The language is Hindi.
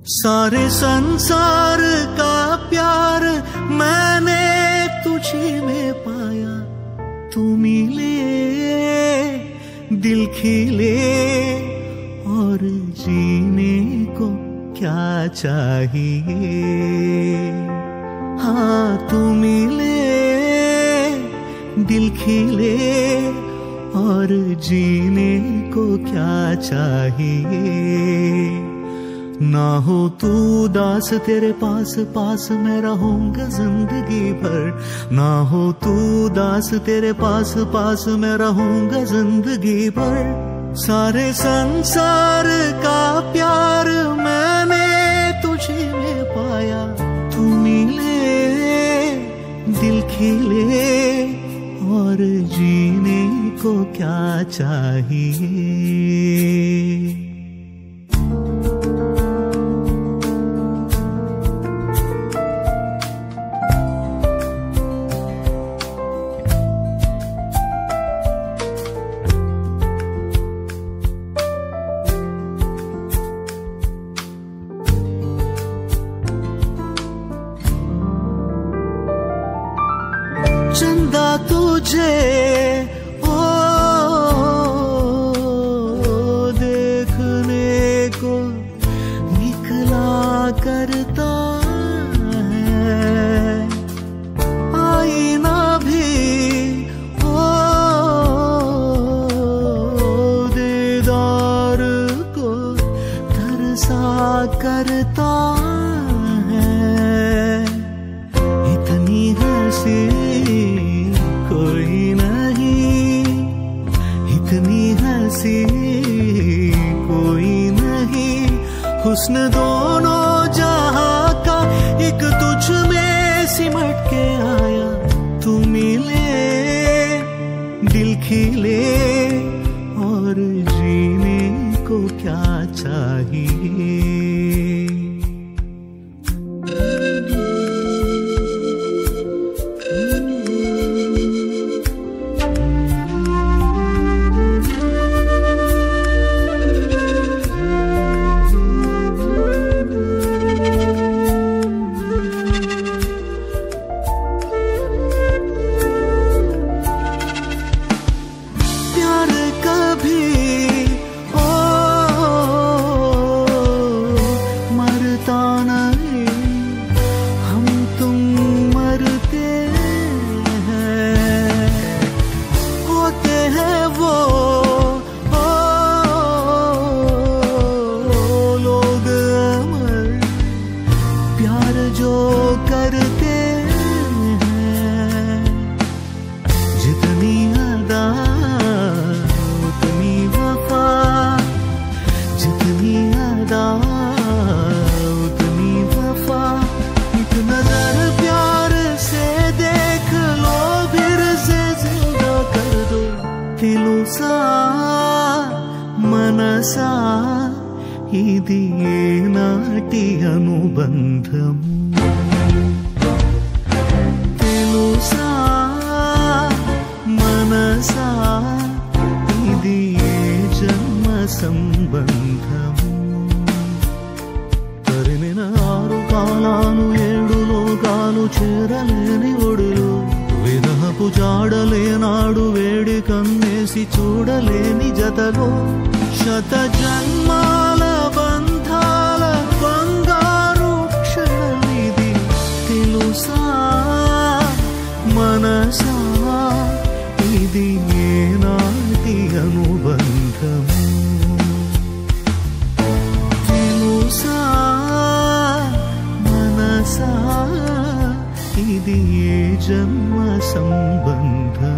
सारे संसार का प्यार मैंने तुझे में पाया। तू मिले दिल खिले और जीने को क्या चाहिए। हाँ तू मिले दिल खिले और जीने को क्या चाहिए। ना हो तू दास तेरे पास पास मैं रहूंगा जिंदगी भर। ना हो तू दास तेरे पास पास मैं रहूंगा जिंदगी भर। सारे संसार का प्यार मैंने तुझे में पाया। तू मिले दिल खिले और जीने को क्या चाहिए। चंदा तुझे ओ देखने को निकला करता है। आईना भी ओ दीदार को तरसा करता है। इतनी हंसी कोई नहीं, इतनी हंसी कोई नहीं। हुस्न दोनों जहां का एक तुझ में सिमट के आया। तू मिले दिल खिले और जीने को क्या चाहिए। जो करते हैं जितनी अदा उतनी वफा, जितनी अदा उतनी वफा। एक नजर प्यार से देख लो फिर से जिंदा कर दो। తెలుసా మనసా ఇది నాటి అనుబంధము। తెలుసా మనసా ఇది జన్మ సంబంధము। తరిమిన ఆరు కాలాలు ఏడు లోకాలు చేరలేని ఒడులు విరహపు జాడలేనాడు వేడి కన్నేసి చూడలేని జతలో శత జన్మాల బంధాల బంగారు క్షణమిది। తెలుసా మనసా ఇది ఏనాటి అనుబంధము। తెలుసా మనసా ఇది ఏ జన్మ సంబంధం।